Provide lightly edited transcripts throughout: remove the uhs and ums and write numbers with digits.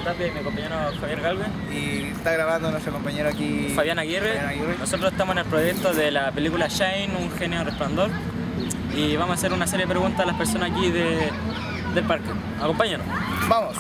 Tapia y mi compañero Javier Galvez. Y está grabando nuestro compañero aquí, Fabián Aguirre. Nosotros estamos en el proyecto de la película Shine, un genio resplandor. Y vamos a hacer una serie de preguntas a las personas aquí del parque. Acompáñanos. ¡Vamos!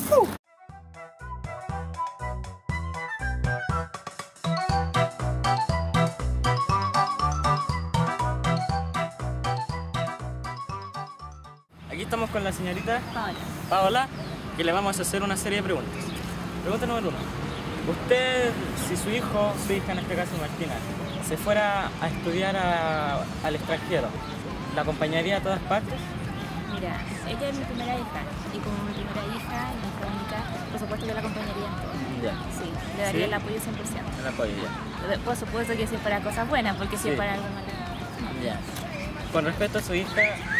Aquí estamos con la señorita Paola, que le vamos a hacer una serie de preguntas. Pregunta número 1. Usted, si su hijo, su hija en este caso Martina, se fuera a estudiar al extranjero, ¿la acompañaría a todas partes? Mira, ella es mi primera hija y como mi primera hija y mi hija única, por supuesto que la acompañaría en todo. Ya. Sí, le daría el apoyo 100%. El apoyo, ya. Por supuesto que si es para cosas buenas, porque si es para algo malo. Ya. Con respecto a su hija,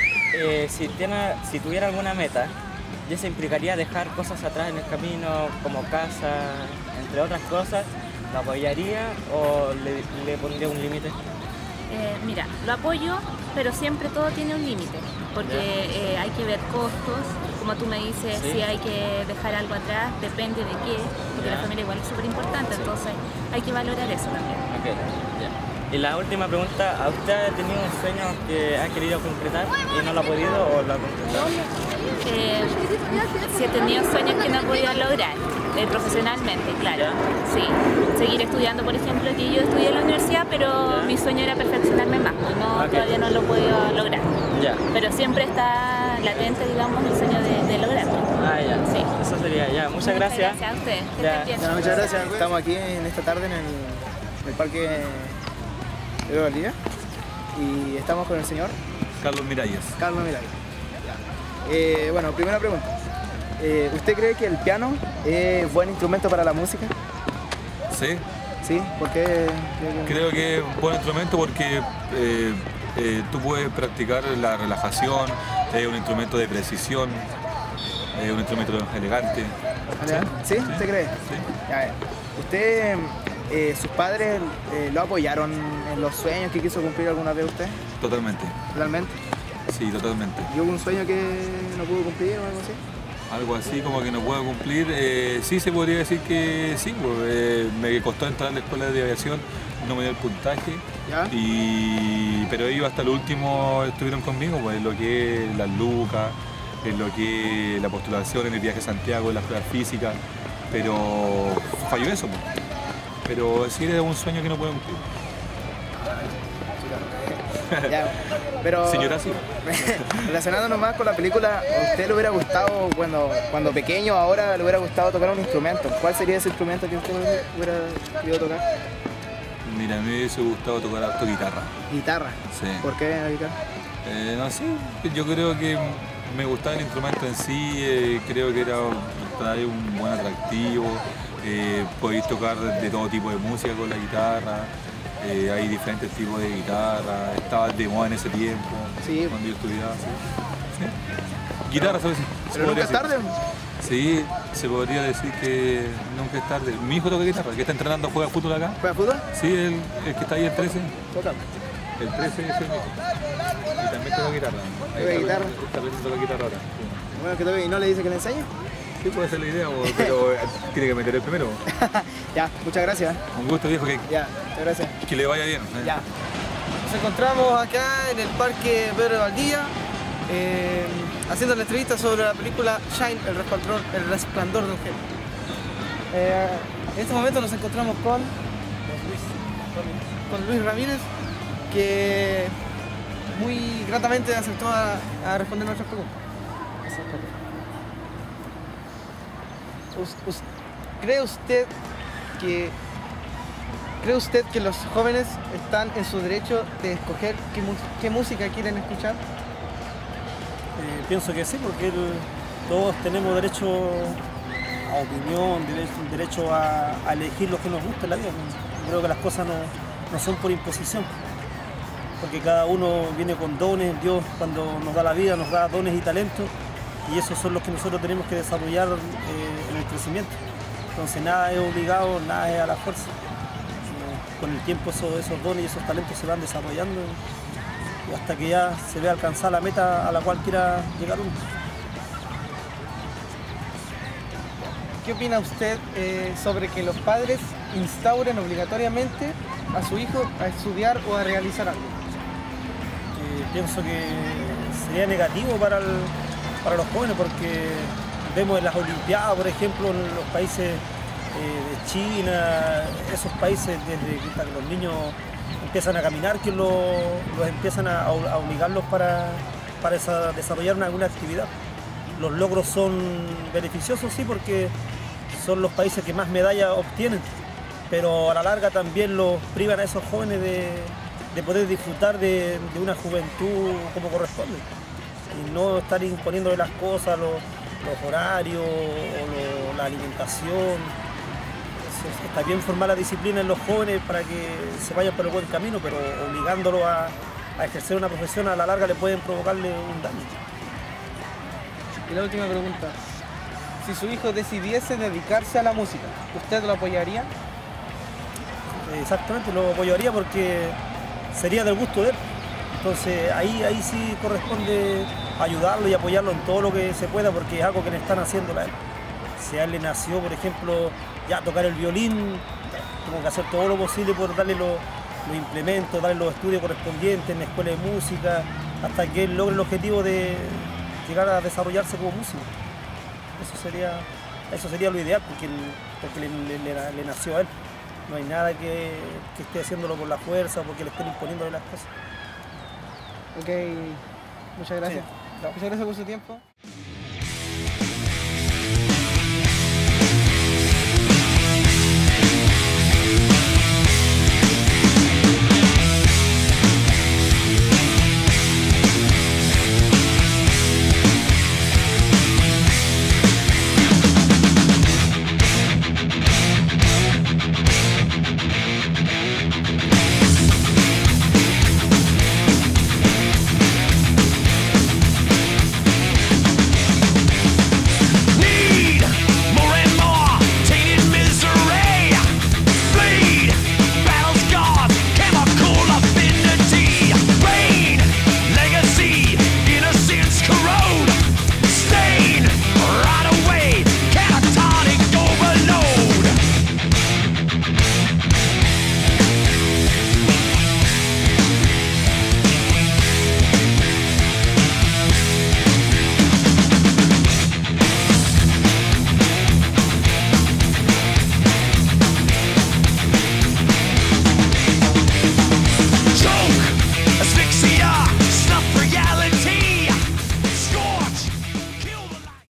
si tuviera alguna meta, ¿ya se implicaría dejar cosas atrás en el camino, como casa, entre otras cosas? ¿La apoyaría o le pondría un límite? Mira, lo apoyo, pero siempre todo tiene un límite, porque hay que ver costos, como tú me dices, ¿Sí? si hay que dejar algo atrás, depende de qué, porque la familia igual es súper importante, entonces hay que valorar eso también. Ok, ya. Y la última pregunta, ¿a usted ha tenido un sueño que ha querido concretar y no lo ha podido o lo ha concretado? Si he tenido sueños que no he podido lograr profesionalmente, claro. Sí. Seguir estudiando, por ejemplo, que yo estudié en la universidad, pero mi sueño era perfeccionarme más, pues todavía no lo he podido lograr. Ya. Pero siempre está latente, digamos, el sueño de lograrlo. Ah, ya. Sí. Eso sería, ya. Muchas gracias. Gracias a ustedes. Que Ya. estén bien. Ya, muchas gracias. Estamos aquí en esta tarde en el parque de Valdivia y estamos con el señor Carlos Miralles. Carlos Miralles. Bueno, primera pregunta. ¿Usted cree que el piano es buen instrumento para la música? Sí, ¿Sí? ¿Por qué? creo que es un buen instrumento porque tú puedes practicar la relajación, es un instrumento de precisión, es un instrumento elegante. ¿Sí? ¿Usted cree? Sí. Ya, a ver. ¿Usted, sus padres lo apoyaron en los sueños que quiso cumplir alguna vez usted? Totalmente, ¿Realmente? sí, totalmente. ¿Y hubo un sueño que no pudo cumplir o algo así? Algo así como que no puedo cumplir, sí se podría decir que sí, pues, me costó entrar a la escuela de aviación, no me dio el puntaje, ¿Ya? pero ellos hasta lo último estuvieron conmigo, pues en lo que es las lucas, en lo que es la postulación en el viaje a Santiago, en las pruebas físicas, pero falló eso, pues. Pero sí era un sueño que no puedo cumplir. Ya, pero Señora, sí. relacionándonos más con la película, ¿a usted le hubiera gustado cuando pequeño, ahora le hubiera gustado tocar un instrumento? ¿Cuál sería ese instrumento que usted hubiera querido tocar? Mira, a mí me hubiese gustado tocar harto guitarra. Guitarra. Sí. ¿Por qué la guitarra? No sé, yo creo que me gustaba el instrumento en sí, creo que trae un buen atractivo, podéis tocar de todo tipo de música con la guitarra, hay diferentes tipos de guitarra, estaba de moda en ese tiempo, Sí. cuando yo estudiaba. Sí. Guitarra, ¿sabes? ¿Pero nunca es tarde? Sí, se podría decir que nunca es tarde. Mi hijo toca guitarra, el que está entrenando, juega fútbol acá. ¿Juega fútbol? Sí, el que está ahí, el 13. Toca. El 13 es el mismo. Y también toca guitarra. ¿Toca guitarra? Está aprendiendo la guitarra ahora. Bueno, que toque y no le dice que le enseñe. Sí, puede ser la idea, pero tiene que meter el primero. Ya, muchas gracias. Un gusto, viejo, Ya, muchas gracias. que le vaya bien. Ya. Nos encontramos acá en el Parque Pedro de Valdivia haciendo la entrevista sobre la película Shine, el resplandor de un genio. En este momento nos encontramos con Luis Ramírez, que muy gratamente aceptó a responder nuestras preguntas. ¿Cree usted que los jóvenes están en su derecho de escoger qué música quieren escuchar? Pienso que sí, porque todos tenemos derecho a opinión, derecho a elegir lo que nos gusta en la vida. Creo que las cosas no son por imposición, porque cada uno viene con dones. Dios, cuando nos da la vida, nos da dones y talentos, y esos son los que nosotros tenemos que desarrollar en el crecimiento. Entonces nada es obligado, nada es a la fuerza. Con el tiempo esos dones y esos talentos se van desarrollando y hasta que ya se ve alcanzar la meta a la cual quiera llegar uno. ¿qué opina usted sobre que los padres instauren obligatoriamente a su hijo a estudiar o a realizar algo? Pienso que sería negativo para los jóvenes, porque vemos en las Olimpiadas, por ejemplo, en los países de China, esos países desde que los niños empiezan a caminar, que los empiezan a obligarlos para desarrollar alguna actividad. Los logros son beneficiosos, sí, porque son los países que más medallas obtienen, pero a la larga también los privan a esos jóvenes de poder disfrutar de una juventud como corresponde y no estar imponiéndole las cosas, los horarios o la alimentación. Está bien formar la disciplina en los jóvenes para que se vayan por el buen camino, pero obligándolos a ejercer una profesión a la larga le pueden provocarle un daño. Y la última pregunta, si su hijo decidiese dedicarse a la música, ¿usted lo apoyaría? Exactamente, lo apoyaría porque sería del gusto de él. Entonces ahí sí corresponde ayudarlo y apoyarlo en todo lo que se pueda, porque es algo que le están haciendo a él. Si a él le nació, por ejemplo, ya tocar el violín, tengo que hacer todo lo posible por darle los implementos, darle los estudios correspondientes en la escuela de música, hasta que él logre el objetivo de llegar a desarrollarse como músico. Eso sería lo ideal, porque le nació a él. No hay nada que esté haciéndolo por la fuerza o porque le estén imponiéndole las cosas. Ok, muchas gracias. Sí. Muchas gracias por su tiempo.